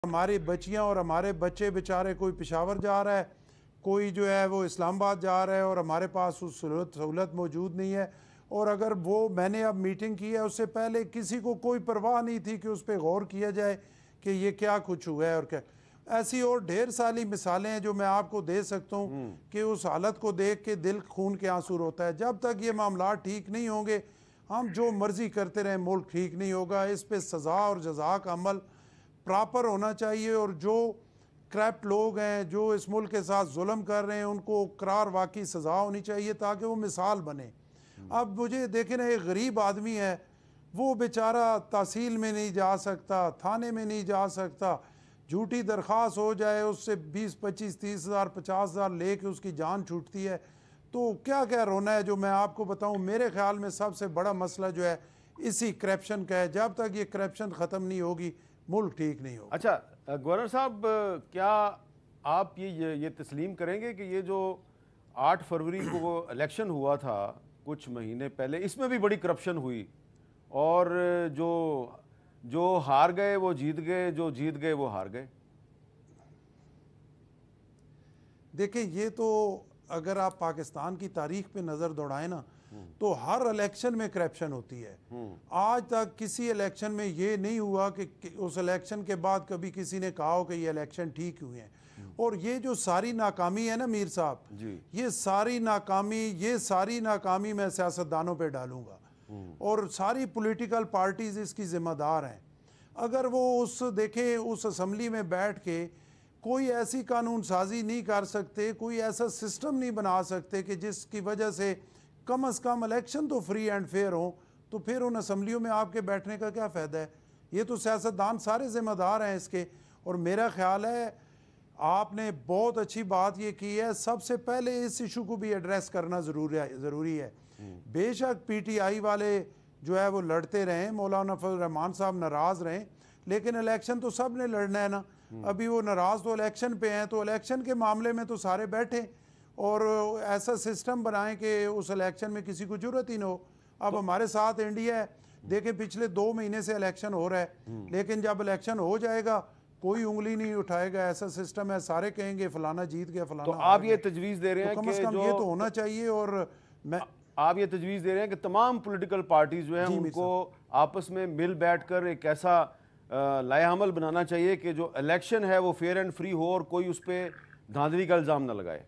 हमारी बच्चियां और हमारे बच्चे बेचारे, कोई पेशावर जा रहा है, कोई जो है वो इस्लामाबाद जा रहा है और हमारे पास उस सहूलत मौजूद नहीं है। और अगर वो मैंने अब मीटिंग की है, उससे पहले किसी को कोई परवाह नहीं थी कि उस पर गौर किया जाए कि ये क्या कुछ हुआ है और क्या। ऐसी और ढेर सारी मिसालें हैं जो मैं आपको दे सकता हूँ कि उस हालत को देख के दिल खून के आंसू रोता है। जब तक ये मामला ठीक नहीं होंगे, हम जो मर्जी करते रहें, मुल्क ठीक नहीं होगा। इस पे सज़ा और जज़ा का अमल प्रॉपर होना चाहिए, और जो करप्ट लोग हैं जो इस मुल्क के साथ जुल्म कर रहे हैं उनको करार वाकई सज़ा होनी चाहिए ताकि वो मिसाल बने। अब मुझे देखें ना, एक गरीब आदमी है, वो बेचारा तहसील में नहीं जा सकता, थाने में नहीं जा सकता, झूठी दरख्वास्त हो जाए उससे 20, 25, 30 हज़ार 50 हज़ार ले के उसकी जान छूटती है। तो क्या क्या रोना है। जो मैं आपको बताऊं, मेरे ख्याल में सबसे बड़ा मसला जो है इसी करप्शन का है। जब तक ये करप्शन ख़त्म नहीं होगी मुल्क ठीक नहीं होगा। अच्छा गवर्नर साहब, क्या आप ये तस्लीम करेंगे कि ये जो 8 फरवरी को वो इलेक्शन हुआ था कुछ महीने पहले, इसमें भी बड़ी करप्शन हुई और जो हार गए वो जीत गए, जो जीत गए वो हार गए? देखें, ये तो अगर आप पाकिस्तान की तारीख पे नज़र दौड़ाएं ना, तो हर इलेक्शन में करप्शन होती है। आज तक किसी इलेक्शन में ये नहीं हुआ कि उस इलेक्शन के बाद कभी किसी ने कहा हो कि ये इलेक्शन ठीक हुए हैं। और ये जो सारी नाकामी है ना मीर साहब, ये सारी नाकामी मैं सियासतदानों पे डालूंगा और सारी पॉलिटिकल पार्टीज इसकी जिम्मेदार हैं। अगर वो उस असम्बली में बैठ के कोई ऐसी कानून साजी नहीं कर सकते, कोई ऐसा सिस्टम नहीं बना सकते कि जिसकी वजह से कम अज़ कम इलेक्शन तो फ्री एंड फेयर हो, तो फिर उन असम्बलियों में आपके बैठने का क्या फ़ायदा है। ये तो सियासतदान सारे ज़िम्मेदार हैं इसके। और मेरा ख्याल है आपने बहुत अच्छी बात ये की है, सबसे पहले इस इशू को भी एड्रेस करना ज़रूरी है। बेशक PTI वाले जो है वो लड़ते रहें, मौलाना फजल रहमान साहब नाराज़ रहें, लेकिन इलेक्शन तो सब ने लड़ना है ना। अभी वो नाराज़ तो इलेक्शन पे हैं, तो इलेक्शन के मामले में तो सारे बैठे और ऐसा सिस्टम बनाएं कि उस इलेक्शन में किसी को जरूरत ही ना हो। अब हमारे साथ इंडिया है, देखें पिछले 2 महीने से इलेक्शन हो रहा है, लेकिन जब इलेक्शन हो जाएगा कोई उंगली नहीं उठाएगा। ऐसा सिस्टम है, सारे कहेंगे फलाना जीत गया, फलाना। तो आप ये तजवीज़ दे रहे हैं कम से कम ये तो होना चाहिए। और आप ये तजवीज़ दे रहे हैं कि तमाम पॉलिटिकल पार्टीज जो हैं उनको आपस में मिल बैठकर एक ऐसा लाएअमल बनाना चाहिए कि जो इलेक्शन है वो फेयर एंड फ्री हो और कोई उस पर धांधली का इल्ज़ाम न लगाए।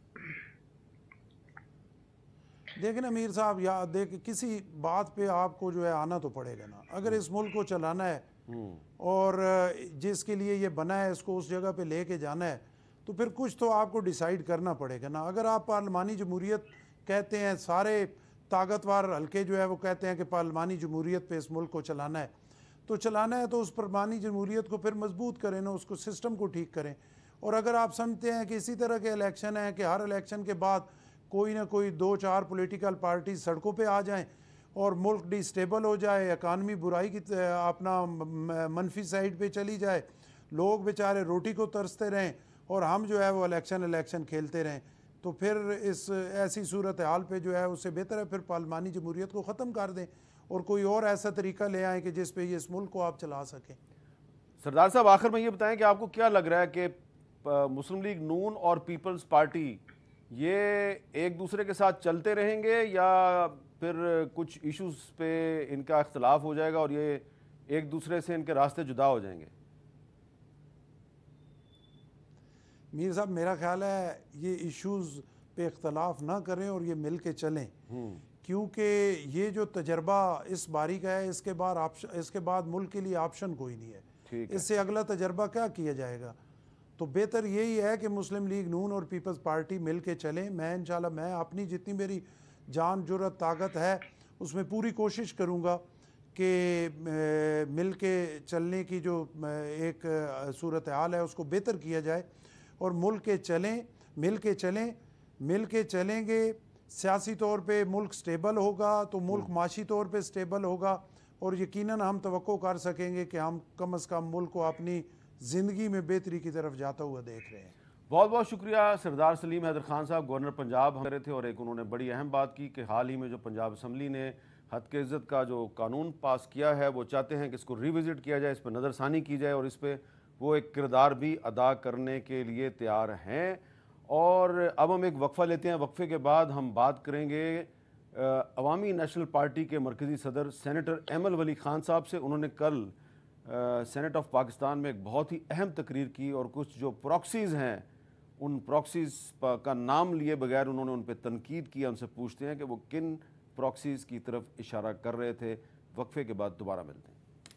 देखें ना मीर साहब, या देख किसी बात पे आपको जो है आना तो पड़ेगा ना। अगर इस मुल्क को चलाना है और जिसके लिए ये बना है इसको उस जगह पे लेके जाना है, तो फिर कुछ तो आपको डिसाइड करना पड़ेगा ना। अगर आप पार्लिमानी जमहूरियत कहते हैं, सारे ताकतवर हल्के जो है वो कहते हैं कि पार्लिमानी जमहूरियत पे इस मुल्क को चलाना है, तो चलाना है तो उस पार्लिमानी जमहूरियत को फिर मजबूत करें ना, उसको सिस्टम को ठीक करें। और अगर आप समझते हैं कि इसी तरह के इलेक्शन हैं कि हर इलेक्शन के बाद कोई ना कोई 2-4 पॉलिटिकल पार्टी सड़कों पे आ जाएं और मुल्क डिस्टेबल हो जाए, इकानमी बुराई की अपना मनफी साइड पे चली जाए, लोग बेचारे रोटी को तरसते रहें और हम जो है वो इलेक्शन खेलते रहें, तो फिर इस ऐसी सूरत हाल पे जो है उससे बेहतर है फिर पार्लिमानी जमहूरियत को ख़त्म कर दें और कोई और ऐसा तरीका ले आएँ कि जिस पे इस मुल्क को आप चला सकें। सरदार साहब, आखिर में ये बताएं कि आपको क्या लग रहा है कि मुस्लिम लीग नून और पीपल्स पार्टी ये एक दूसरे के साथ चलते रहेंगे या फिर कुछ इश्यूज पे इनका इख्तलाफ हो जाएगा और ये एक दूसरे से इनके रास्ते जुदा हो जाएंगे? मीर साहब, मेरा ख्याल है ये इश्यूज पे इख्तलाफ ना करें और ये मिल के चलें, क्योंकि ये जो तजर्बा इस बारी का है, इसके बाद मुल्क के लिए ऑप्शन कोई नहीं है। इससे अगला तजर्बा क्या किया जाएगा। तो बेहतर यही है कि मुस्लिम लीग नून और पीपल्स पार्टी मिल के चलें। मैं इंशाल्लाह मैं अपनी जितनी मेरी जान जुर्रत ताकत है उसमें पूरी कोशिश करूँगा कि मिल के चलने की जो एक सूरत हाल है उसको बेहतर किया जाए और मिल के चलेंगे। सियासी तौर पे मुल्क स्टेबल होगा तो मुल्क माशी तौर पे स्टेबल होगा और यकीनन हम तवक्को कर सकेंगे कि हम कम अज़ कम मुल्क को अपनी ज़िंदगी में बेहतरी की तरफ जाता हुआ देख रहे हैं। बहुत बहुत शुक्रिया सरदार सलीम हैदर खान साहब, गवर्नर पंजाब हम रहे थे और एक उन्होंने बड़ी अहम बात की कि हाल ही में जो पंजाब असम्बली ने हद के इज़्ज़त का जो कानून पास किया है वो चाहते हैं कि इसको रिविज़िट किया जाए, इस पर नज़रसानी की जाए और इस पर وہ ایک کردار بھی ادا کرنے کے لیے تیار ہیں. اور اب ہم ایک وقفہ لیتے ہیں. وقفے کے بعد ہم بات کریں گے عوامی نیشنل پارٹی کے مرکزی صدر سینیٹر احمد ولی خان صاحب سے. انہوں نے کل سینٹ آف پاکستان میں ایک بہت ہی اہم تقریر کی اور کچھ جو پراکسیز ہیں ان پراکسیز کا نام لیے بغیر انہوں نے ان پہ تنقید کی. ان سے پوچھتے ہیں کہ وہ کن پراکسیز کی طرف اشارہ کر رہے تھے. وقفے کے بعد دوبارہ ملتے ہیں.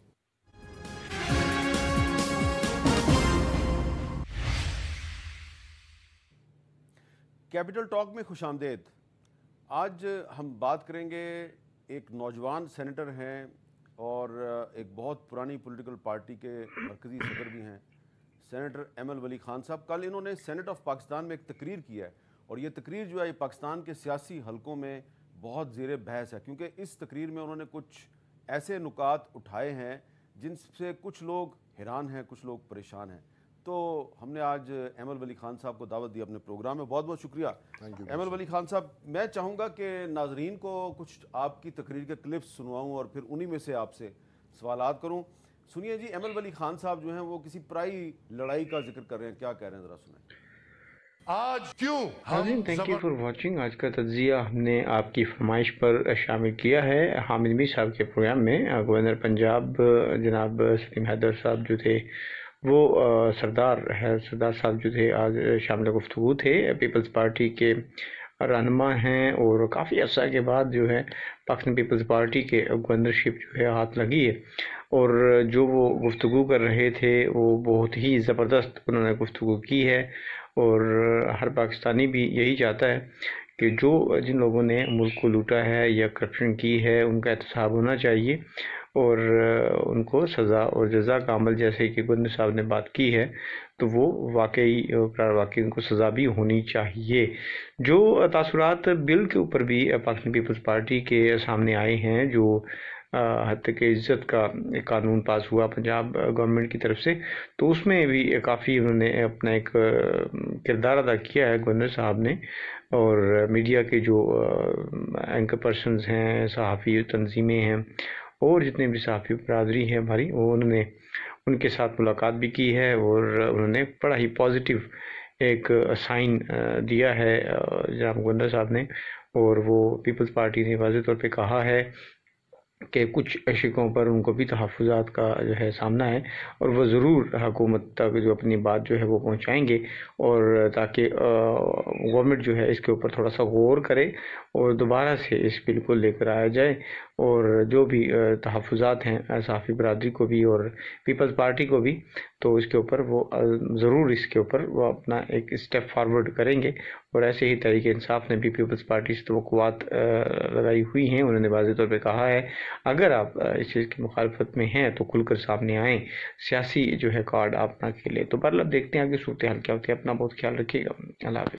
کیپٹل ٹاک میں خوش آمدید. آج ہم بات کریں گے ایک نوجوان سینیٹر ہیں اور ایک بہت پرانی پولیٹیکل پارٹی کے مرکزی صدر بھی ہیں, سینیٹر احمد ولی خان صاحب. کل انہوں نے سینٹ آف پاکستان میں ایک تقریر کی ہے اور یہ تقریر جو ہے یہ پاکستان کے سیاسی حلقوں میں بہت زیر بحث ہے, کیونکہ اس تقریر میں انہوں نے کچھ ایسے نکات اٹھائے ہیں جن سے کچھ لوگ حیران ہیں, کچھ لوگ پریشان ہیں. تو ہم نے آج احمد ولی خان صاحب کو دعوت دی اپنے پروگرام میں. بہت بہت شکریہ احمد ولی خان صاحب. میں چاہوں گا کہ ناظرین کو کچھ آپ کی تقریر کے کلپس سنواؤں اور پھر انہی میں سے آپ سے سوالات کروں. سنیے جی, احمد ولی خان صاحب جو ہیں وہ کسی پرائی لڑائی کا ذکر کر رہے ہیں, کیا کہہ رہے ہیں ذرا سنیں. آج کیوں تھینک یو فار واچنگ. آج کا تجزیہ ہم نے آپ کی فرمائش پر شامل کیا ہے حامد میر صاحب کے پروگرام میں. گورنر پنجاب جناب سلیم حیدر صاحب جو تھے وہ سردار صاحب جو تھے آج شامل گفتگو تھے. پیپلز پارٹی کے رہنما ہیں اور کافی عرصہ کے بعد جو ہے پاکستان پیپلز پارٹی کے گورنرشپ جو ہے ہاتھ لگی ہے, اور جو وہ گفتگو کر رہے تھے وہ بہت ہی زبردست انہوں نے گفتگو کی ہے. اور ہر پاکستانی بھی یہی چاہتا ہے کہ جن لوگوں نے ملک کو لوٹا ہے یا کرپشن کی ہے ان کا احتساب ہونا چاہیے اور ان کو سزا اور جزا کا عمل, جیسے کہ گورنر صاحب نے بات کی ہے, تو وہ واقعی ان کو سزا بھی ہونی چاہیے. جو تاثرات بل کے اوپر بھی پاکستان پیپلز پارٹی کے سامنے آئے ہیں, جو حد تک عزت کا قانون پاس ہوا پنجاب گورنمنٹ کی طرف سے, تو اس میں بھی کافی انہوں نے اپنا ایک کردار ادا کیا ہے گورنر صاحب نے. اور میڈیا کے جو اینکر پرسنز ہیں, صحافی تنظیمیں ہیں اور جتنے بھی صحافی برادری ہے ہماری, وہ انہوں نے ان کے ساتھ ملاقات بھی کی ہے اور انہوں نے بڑا ہی پازیٹیو ایک سائن دیا ہے جناب گورنر صاحب نے. اور وہ پیپلز پارٹی نے واضح طور پہ کہا ہے کہ کچھ شکوں پر ان کو بھی تحفظات کا جو ہے سامنا ہے اور وہ ضرور حکومت تک جو اپنی بات جو ہے وہ پہنچائیں گے, اور تاکہ گورنمنٹ جو ہے اس کے اوپر تھوڑا سا غور کرے اور دوبارہ سے اس بل کو لے کر آیا جائے. اور جو بھی تحفظات ہیں صحافی برادری کو بھی اور پیپلز پارٹی کو بھی, تو اس کے اوپر وہ ضرور اس کے اوپر وہ اپنا ایک اسٹیپ فارورڈ کریں گے. اور ایسے ہی تحریک انصاف نے بھی پیپلز پارٹی سے توقعات لگائی ہوئی ہیں. انہوں نے واضح طور پہ کہا ہے اگر آپ اس چیز کی مخالفت میں ہیں تو کھل کر سامنے آئیں, سیاسی جو ہے کارڈ آپ نہ کھیلیں. تو پر اب دیکھتے ہیں آگے صورتحال کیا ہوتی ہے. اپنا بہت خیال رکھیے گا. اللہ حافظ.